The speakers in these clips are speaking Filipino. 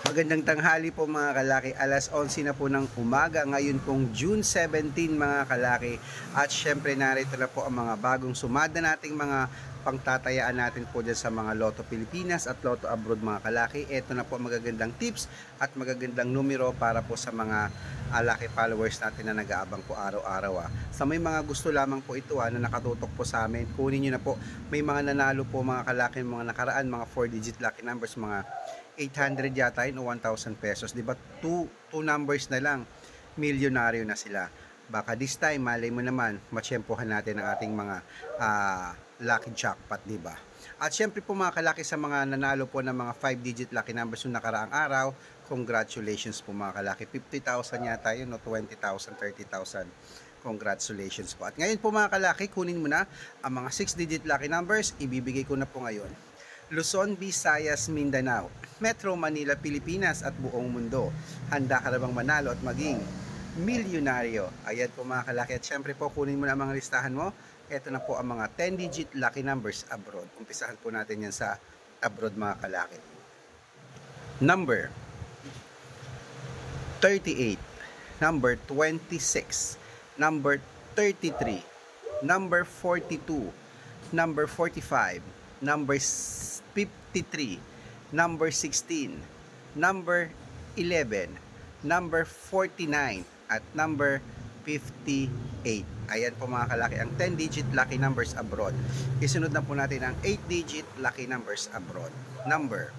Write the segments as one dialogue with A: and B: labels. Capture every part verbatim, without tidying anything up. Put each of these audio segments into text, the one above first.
A: Magandang tanghali po mga kalaki, alas onse na po ng umaga, ngayon pong June seventeen mga kalaki. At syempre narito na po ang mga bagong sumada nating mga pangtatayaan natin po dyan sa mga Lotto Pilipinas at Lotto Abroad mga kalaki. Ito na po magagandang tips at magagandang numero para po sa mga uh, lucky followers natin na nag-aabang po araw-araw. Ah. Sa may mga gusto lamang po ito ah, na nakatutok po sa amin, kunin nyo na po. May mga nanalo po mga kalaki, mga nakaraan, mga four digit lucky numbers, mga eight hundred yata yun o one thousand pesos. Diba? Two, two numbers na lang, milyonaryo na sila. Baka this time, malay mo naman, matsyempohan natin ang ating mga uh, lucky jackpot, diba? At syempre po mga kalaki sa mga nanalo po ng mga five digit lucky numbers yung nakaraang araw, congratulations po mga kalaki. fifty thousand yata yun o twenty thousand, thirty thousand. Congratulations po. At ngayon po mga kalaki, kunin mo na ang mga six digit lucky numbers, ibibigay ko na po ngayon. Luzon, Visayas, Mindanao, Metro Manila, Pilipinas at buong mundo. Handa ka na bang manalo at maging milyonaryo? Ayan po mga kalaki. At syempre po kunin mo na ang mga listahan mo. Ito na po ang mga ten digit lucky numbers abroad. Umpisahan po natin yan sa abroad mga kalaki. Number thirty-eight, number twenty-six, number thirty-three, number forty-two, number forty-five, number fifty-three, number sixteen, number eleven, number forty-nine, at number fifty-eight. Ayan po mga kalaki ang ten digit lucky numbers abroad. Isunod na po natin ang eight digit lucky numbers abroad. Number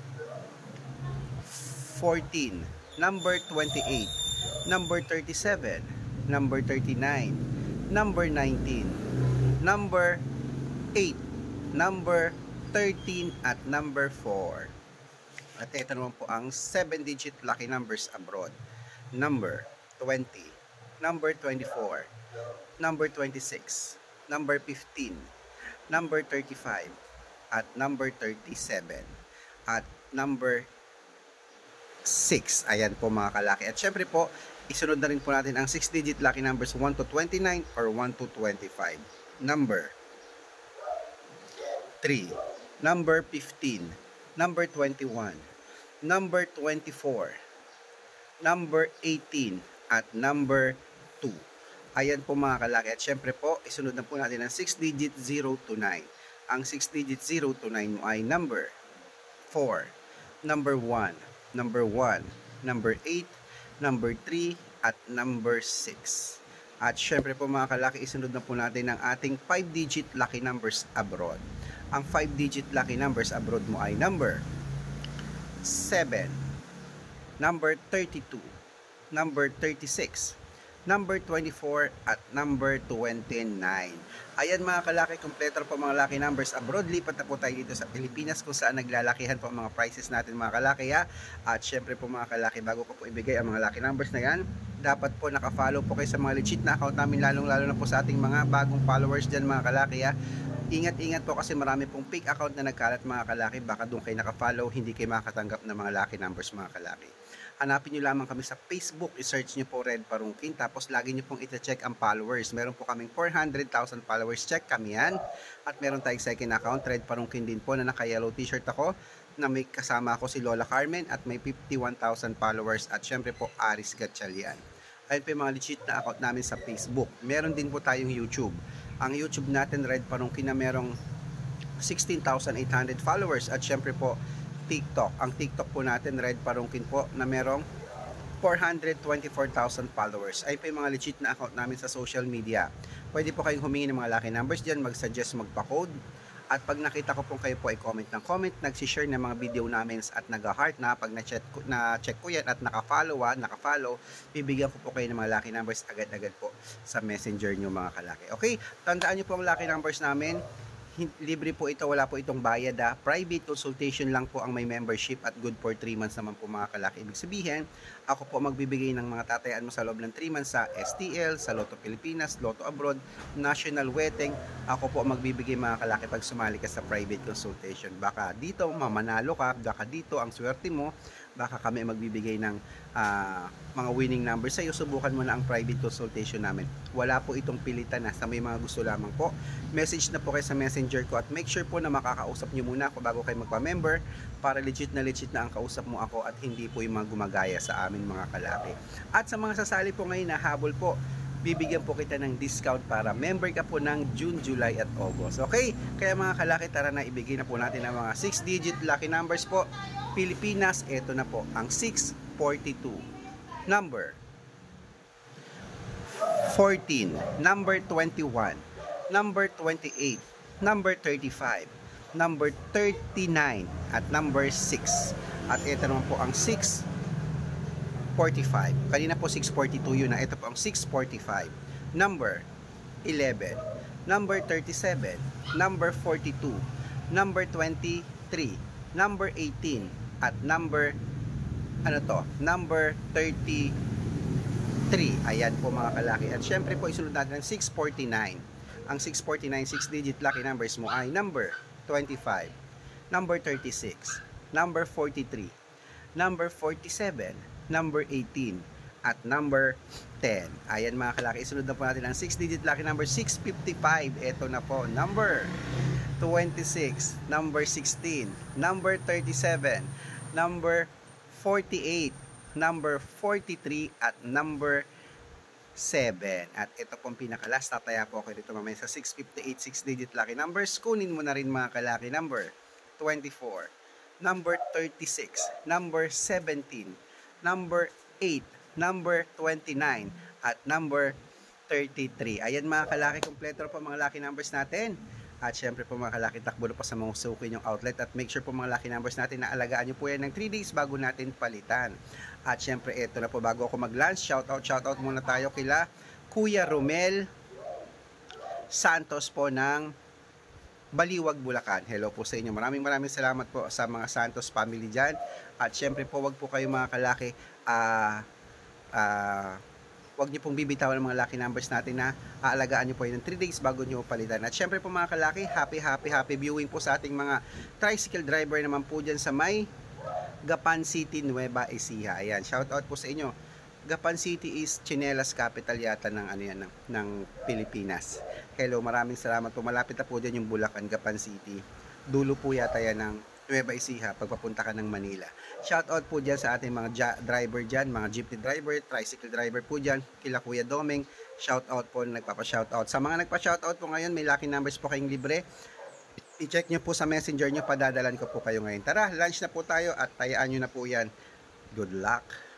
A: fourteen, number twenty-eight, number thirty-seven, number thirty-nine, number nineteen, number eight, number thirteen at number four. At ito naman po ang seven digit lucky numbers abroad. Number twenty, number twenty-four, number twenty-six, number fifteen, number thirty-five, at number thirty-seven, at number six. Ayan po mga kalaki. At syempre po, isunod na rin po natin ang six digit lucky numbers one to twenty-nine or one to twenty-five. Number three, number fifteen, number twenty-one, number twenty-four, number eighteen, at number two. Ayan po mga kalaki. At syempre po, isunod na po natin ang six digit zero to nine. Ang six digit zero to nine mo ay number four, number one, number one, number eight, number three, at number six. At syempre po mga kalaki, isunod na po natin ang ating five digit lucky numbers abroad. Ang five digit lucky numbers abroad mo ay number seven, number thirty-two, number thirty-six, number twenty-four, at number twenty-nine. Ayan mga kalaki, kompleto po mga lucky numbers abroad. Lipat na po tayo dito sa Pilipinas kung saan naglalakihan po ang mga prices natin mga kalaki ha. At syempre po mga kalaki, bago ko po ibigay ang mga lucky numbers na yan, dapat po nakafollow po kayo sa mga legit na account namin, lalong lalo na po sa ating mga bagong followers dyan mga kalaki ha. Ingat-ingat po kasi marami pong fake account na nagkalat mga kalaki. Baka doon kayo nakafollow, hindi kayo makatanggap ng mga lucky numbers mga kalaki. Hanapin nyo lamang kami sa Facebook, i-search nyo po Red Parungkin, tapos lagi nyo pong iti-check ang followers. Meron po kaming four hundred thousand followers, check kami yan. At meron tayong second account, Red Parungkin din po, na naka-yellow t-shirt ako, na may kasama ako si Lola Carmen, at may fifty-one thousand followers, at syempre po Aris Gatchalian. Ayun po yung mga legit na account namin sa Facebook. Meron din po tayong YouTube. Ang YouTube natin, Red Parungkin, na merong sixteen thousand eight hundred followers, at syempre po TikTok. Ang TikTok po natin, Red Parungkin po, na merong four hundred twenty-four thousand followers. Ay po yung mga legit na account namin sa social media. Pwede po kayong humingi ng mga lucky numbers dyan, mag-suggest, magpa-code. At pag nakita ko po kayo po ay comment ng comment, nag-share ng mga video namin at nag-heart na, pag na-check ko, na-check ko yan at naka-follow, ah, naka-follow, bibigyan ko po kayo ng mga lucky numbers agad-agad po sa messenger nyo mga kalaki. Okay, tandaan nyo po ang lucky numbers namin. Libre po ito, wala po itong bayad ha. Private consultation lang po ang may membership at good for three months naman po mga kalaki. Ibig sabihin, ako po magbibigay ng mga tatayaan mo sa loob ng three months sa S T L, sa Lotto Pilipinas, Lotto Abroad, National Wedding. Ako po magbibigay mga kalaki pag sumali ka sa private consultation. Baka dito mamanalo ka, baka dito ang swerte mo, baka kami magbibigay ng uh, mga winning numbers sa iyo. Subukan mo na ang private consultation namin. Wala po itong pilitan na, sa may mga gusto lamang po. Message na po kayo sa messenger ko at make sure po na makakausap nyo muna ako bago kayo magpa-member para legit na legit na ang kausap mo ako at hindi po yung mga gumagaya sa amin mga kalaki. At sa mga sasali po ngayon na habol po, bibigyan po kita ng discount para member ka po ng June, July at August. Okay? Kaya mga kalaki, tara na ibigay na po natin ang mga six digit lucky numbers po. Pilipinas, eto na po ang six forty-two. Number fourteen, number twenty-one, number twenty-eight, number thirty-five, number thirty-nine at number six. At ito naman po ang six forty-five. Kanina po six forty-two yun na. Ito po ang six forty-five. Number eleven, number thirty-seven, number forty-two, number twenty-three, number eighteen at number ano to? Number thirty-three. Ayan po mga kalaki. At syempre po isunod natin ang six forty-nine. Ang six forty-nine six digit lucky numbers mo ay number twenty-five, number thirty-six, number forty-three, number forty-seven, number eighteen at number ten. Ayan mga kalaki, isunod na po natin ang six digit lucky number six fifty-five. Ito na po, number twenty-six, number sixteen, number thirty-seven, number forty-eight, number forty-three at number seven. At ito pong pinakalas, tataya po ako dito mamaya sa six fifty-eight six digit lucky numbers. Kunin mo na rin mga kalaki, number twenty-four, number thirty-six, number seventeen, number eight, number twenty-nine at number thirty-three. Ayan mga kalaki, kompleto po mga lucky numbers natin. At syempre po mga kalaki, takbo na po sa mga suki yung outlet at make sure po mga lucky numbers natin na alagaan nyo po yan ng three days bago natin palitan. At syempre ito na po, bago ako mag-lunch, shoutout shoutout muna tayo kila Kuya Romel Santos po ng Baliwag, Bulacan. Hello po sa inyo. Maraming maraming salamat po sa mga Santos family dyan. At syempre po, wag po kayo mga kalaki, ah, uh, uh, wag niyo pong bibitawan ng mga lucky numbers natin na aalagaan niyo po yun ng three days bago niyo palitan. At syempre po mga kalaki, happy happy happy viewing po sa ating mga tricycle driver naman po dyan sa may Gapan City, Nueva Ecija. Ayan, shout out po sa inyo. Gapan City is Chinelas capital yata ng ano yan, ng, ng Pilipinas. Hello, maraming salamat po. Malapit na po dyan yung Bulacan, Gapan City. Dulo po yata yan ng Nueva Ecija pagpapunta ka ng Manila. Shout out po dyan sa ating mga driver dyan, mga jeepney driver, tricycle driver po dyan, kila Kuya Domeng. Shout out po, nagpapa-shout out. Sa mga nagpa-shout out po ngayon, may lucky numbers po kayong libre. I-check nyo po sa messenger nyo, padadalan ko po kayo ngayon. Tara, lunch na po tayo at tayaan nyo na po yan. Good luck!